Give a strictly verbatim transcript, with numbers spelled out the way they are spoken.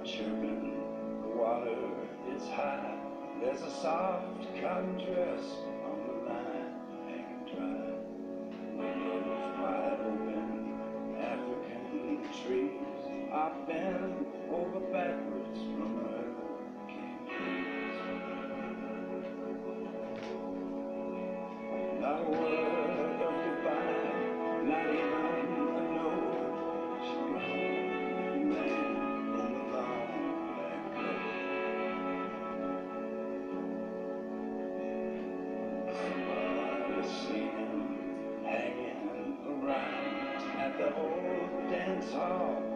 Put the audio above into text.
chirping, the water is high. There's a soft cotton dress on the line, hanging dry. Windows wide open, African trees are bent over backwards from hurricane breeze. Not a word of goodbye, not even a note. She gone, man in the long black coat. Somebody seen him hanging around at the old dance hall